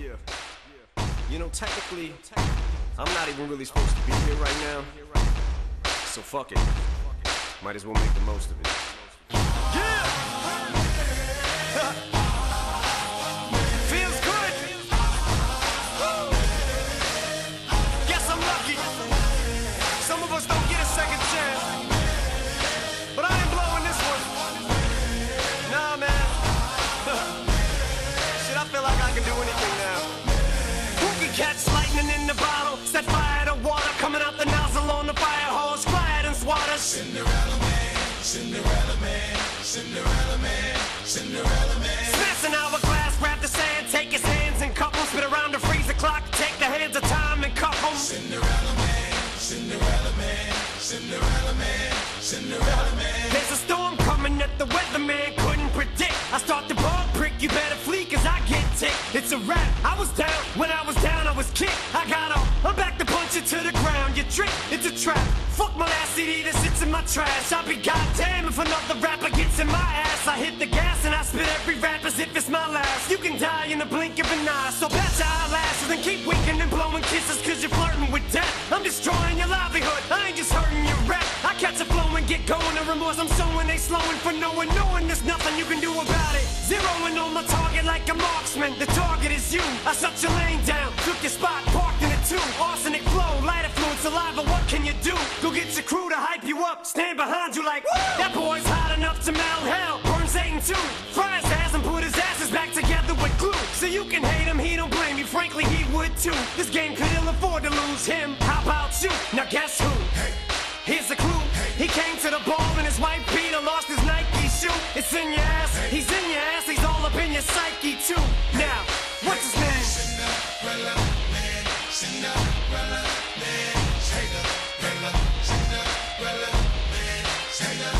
You know, technically, I'm not even really supposed to be here right now. So fuck it. Might as well make the most of it. Yeah! Feels good! Woo! Guess I'm lucky. Some of us don't get a second chance. But I ain't blowing this one. Nah, man. Shit, I feel like I can do anything now. Who can catch lightning in the bottle? Set fire to water coming out the nozzle on the fire hose. Quiet and swatter. Cinderella man, Cinderella man, Cinderella man, Cinderella man. Smash an hourglass, grab the sand, take his hands and cup 'em. Spit around the freezer clock, take the hands of time and cuff 'em. Cinderella man, Cinderella man, Cinderella man, Cinderella man. There's a storm coming that the weatherman couldn't predict. I start the ball prick, you better flee cause I get ticked. It's a wrap, I was down, when I was down I was kicked. I got up, I'm back to punch it to the ground. You trick, it's a trap. Fuck my last CD that sits in my trash. I'll be goddamn if another rapper gets in my ass. I hit the gas and I spit every rap as if it's my last. You can die in the blink of an eye, so bet your eyelashes and keep winking and blowing kisses cause you're flirting with death. I'm destroying your livelihood, I ain't just hurting your rep. I catch a flow and get going, the remorse I'm showing they slowing for knowing there's nothing you can do about it. Zeroing on my target like a marksman, the target is you. I shut your lane down, took your spot, parked in it too. Arsenic flow, lighter fluid, saliva, what can you do? Go get your crew to hype you up, stand behind you like, woo! That boy's hot enough to melt hell, burn Satan too. Fry his ass and put his asses back together with glue. So you can hate him, he don't blame you, frankly he would too. This game could ill afford to lose him, how about you? Now guess who? Here's a clue, he came to the ball and his wife beater lost his Nike shoe. It's in your ass, he's in your ass, he's all up in your psyche too. Now, what's his name? Cinderella man, Cinderella man, Cinderella, Cinderella man, Cinderella.